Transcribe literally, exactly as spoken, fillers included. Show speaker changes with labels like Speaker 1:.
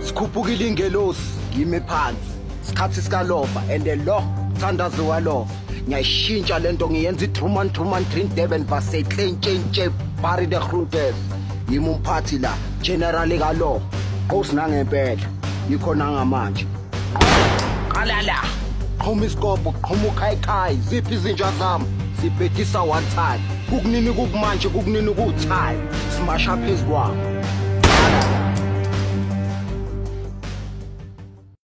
Speaker 1: Sikhuphukile ingelosi yimi phansi sikhathi sikalofa and lo thandazo walofa ngiyashintsha lento ngiyenza iTruman Truman Green Durban Varsay Klentshe Barry the Groentes yimi umphathi la general kalo qosina ngempela yikhona ngamanje qala la qhoma isikopho qhoma ukhayikhayi ziphi izinja zami sibhedisa one time kukunini kukumanje kukunini kuthaya simasha phezulu kwami